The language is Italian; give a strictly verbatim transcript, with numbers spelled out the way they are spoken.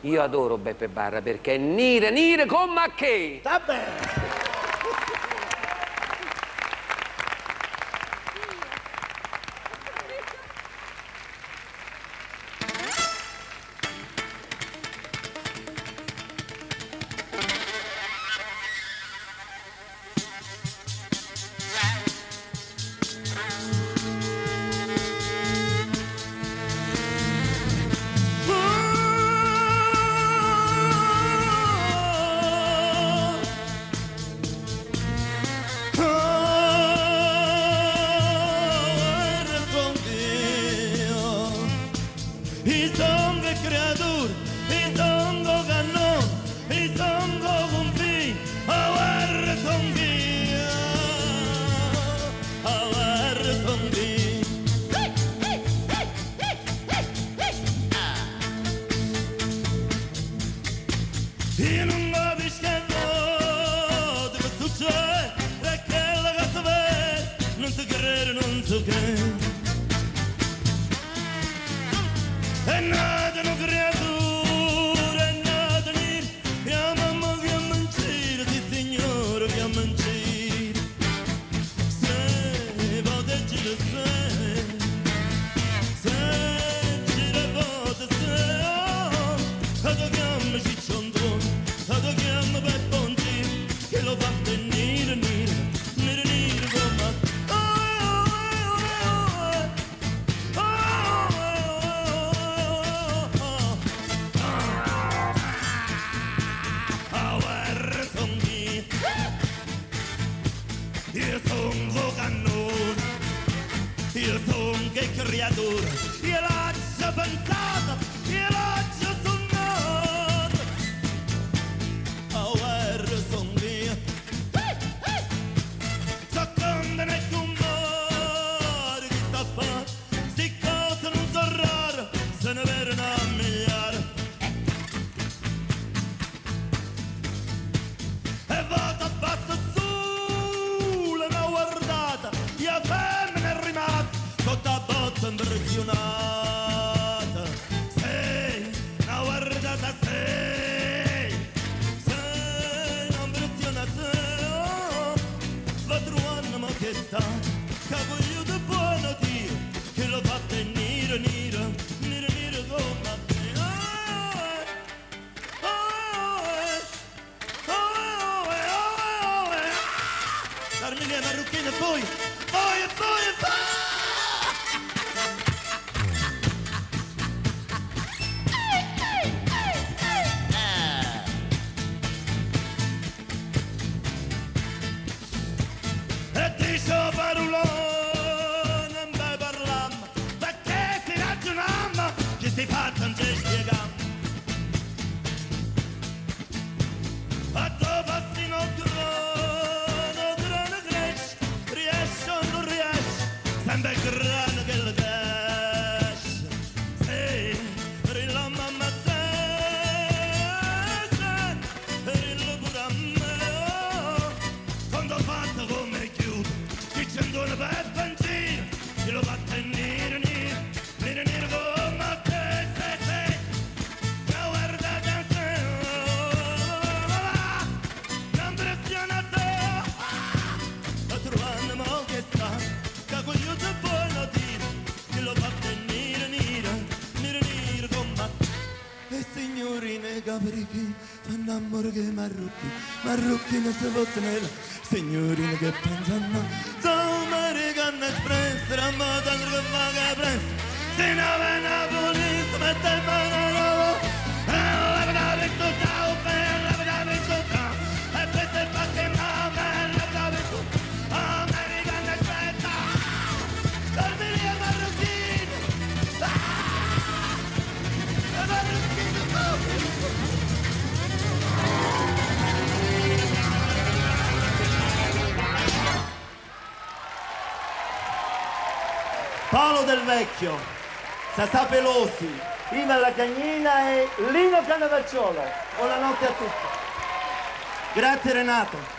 Io adoro Beppe Barra perché è nire, nire come a che? Sta bene. Marrucchina se vottenella, signorina che pensano, sono americana espressa, la moda che va che pressa, se no va Napoli, si mette il mano a nuovo, e la vedo visto ciao, la vedo visto ciao, e questo è fatto nome, la vedo visto, americana espressa, dormire a marrucchina, a marrucchina, Paolo Del Vecchio, Sasà Pelosi, Ina La Cagnina e Lino Cannavacciolo. Buonanotte a tutti. Grazie Renato.